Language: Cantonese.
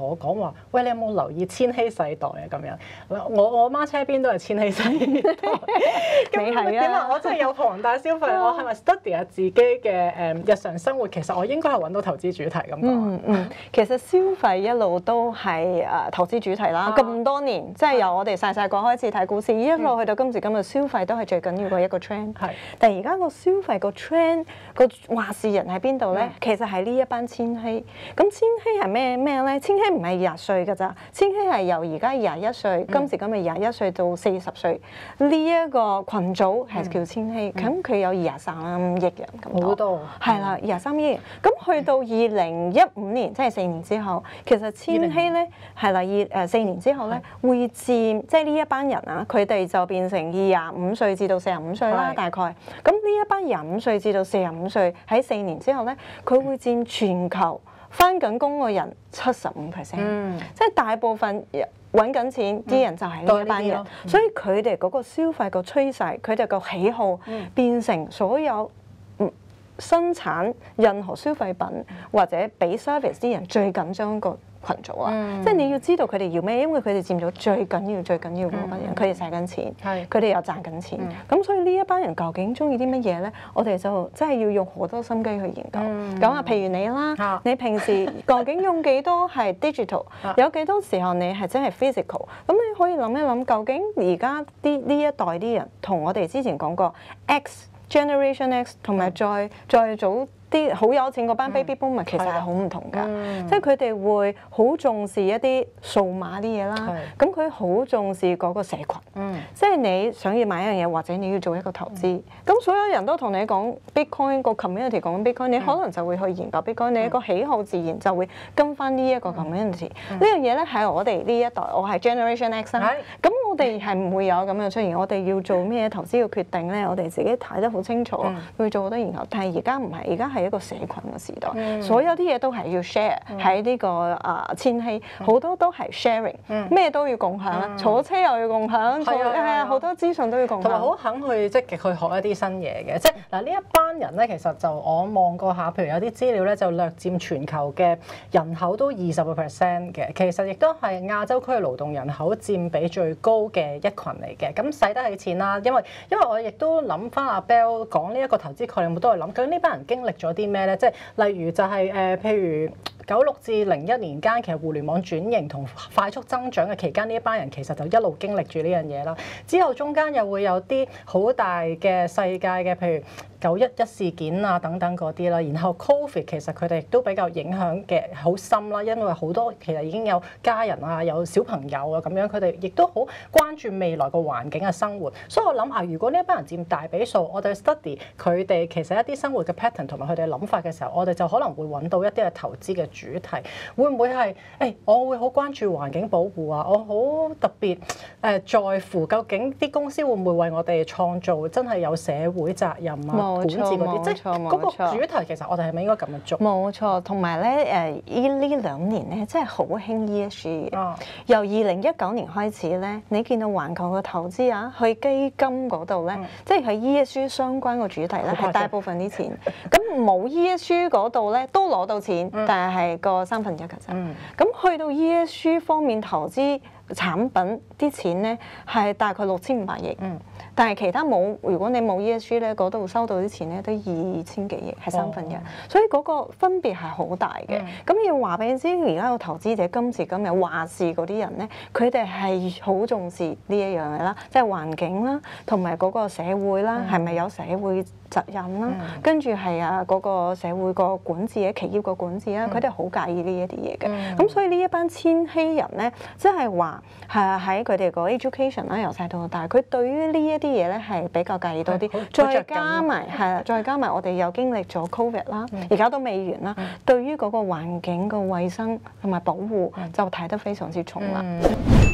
我講話，喂，你有冇留意千禧世代啊？咁樣，我媽車邊都係千禧世代。 你係點啊？我真係有龐大消費，我係咪 study 下自己嘅日常生活？其實我應該係揾到投資主題咁講。 其實消費一路都係投資主題啦。咁多年，即係由我哋細個開始睇股市，一路去到今時今日，消費都係最緊要嘅一個 trend。係。但係而家個消費個 trend 個話事人喺邊度咧？其實係呢一班千禧。咁千禧係咩咧？千禧唔係20歲㗎咋，千禧係由而家21歲，今時今日21歲到40歲呢一個群組係叫千禧。咁佢有23億人咁多。好多。係啦，23億人。咁去到2015年，即係4年之後，其實千禧咧係啦，4年之後咧會佔即係呢一班人啊，佢哋就變成25歲至到45歲啦，大概。咁呢一班25歲至到45歲喺4年之後咧，佢會佔全球返緊工嘅人75%，即係大部分揾緊錢啲人就係呢一班人，所以佢哋嗰個消費個趨勢，佢哋個喜好變成所有生產任何消費品或者俾 service 啲人最緊張個群組啊，即係你要知道佢哋要咩，因為佢哋佔咗最緊要嗰班人，佢哋使緊錢，佢哋又賺緊錢，咁所以呢一班人究竟中意啲乜嘢咧？我哋就真係要用好多心機去研究。咁啊，譬如你啦，你平時究竟用幾多係 digital， 有幾多時候你係真係 physical？ 咁你可以諗一諗，究竟而家呢一代啲人同我哋之前講過 Generation X 同埋再早啲好有錢嗰班 baby boomer 其實係好唔同㗎，即係佢哋會好重視一啲數碼啲嘢啦，咁佢好重視嗰個社群，即係你想要買一樣嘢或者你要做一個投資，咁所有人都同你講 Bitcoin 個 community 講 Bitcoin， 你可能就會去研究 Bitcoin， 你一個喜好自然就會跟翻呢一個 community。呢樣嘢咧喺我哋呢一代，我係 Generation X 啦，咁我哋係唔會有咁樣出現。我哋要做咩投資嘅決定咧，我哋自己睇得好清楚，會做好多研究。但係而家唔係，而家係一個社群嘅時代，所有啲嘢都係要 share 喺呢個千禧，好多都係 sharing，咩都要共享，坐車又要共享，好多資訊都要共享， 同埋好肯去積極去學一啲新嘢嘅。即係嗱呢一班人咧，其實就我望過下，譬如有啲資料咧，就略佔全球嘅人口都20% 嘅，其實亦都係亞洲區嘅勞動人口佔比最高嘅一群嚟嘅。咁使得起錢啦，因為我亦都諗翻阿 Bell 講呢一個投資概念，我都係諗究竟呢班人經歷咗啲咩咧？即係例如就係譬如96至01年間，其實互聯網轉型同快速增長嘅期間，呢一班人其實就一路經歷住呢樣嘢啦。之後中間又會有啲好大嘅世界嘅，譬如911事件啊等等嗰啲啦。然後 Covid 其實佢哋亦都比較影響嘅好深啦，因為好多其實已經有家人啊、有小朋友啊咁樣，佢哋亦都好關注未來個環境嘅生活。所以我諗下，如果呢一班人佔大比數，我哋 study 佢哋其實一啲生活嘅 pattern 同埋佢哋嘅諗法嘅時候，我哋就可能會揾到一啲嘅投資嘅主題，會唔會係我會好關注環境保護啊？我好特別在乎究竟啲公司會唔會為我哋創造真係有社會責任啊？管治嗰啲，即係嗰個主題其實我哋係咪應該咁樣做？ 冇錯，同埋咧呢2年咧真係好興 ESG 嘅。由2019年開始咧，你見到環球嘅投資啊，去基金嗰度咧，即係喺 ESG 相關嘅主題咧，係大部分啲錢。咁冇 ESG 嗰度咧都攞到錢，但係個1/3嘅啫。咁去到 ESG 方面投資產品啲錢咧係大概6500億。但係其他冇，如果你冇 ESG 咧，嗰度收到啲錢咧都2000幾億，係1/3，所以嗰個分別係好大嘅。咁要話俾你知，而家個投資者今時今日話事嗰啲人咧，佢哋係好重視呢一樣嘢啦，即係環境啦，同埋嗰個社會啦，係咪有社會責任啦？跟住係嗰個社會個管治啊，企業個管治啊，佢哋好介意呢一啲嘢嘅。咁所以呢一班千禧人咧，即係話係喺佢哋個 education 啦，由細到大，佢對於呢一啲嘢咧係比較介意多啲。再加埋我哋又經歷咗 Covid 啦，而家都未完啦。對於嗰個環境個衞生同埋保護就睇得非常之重啦。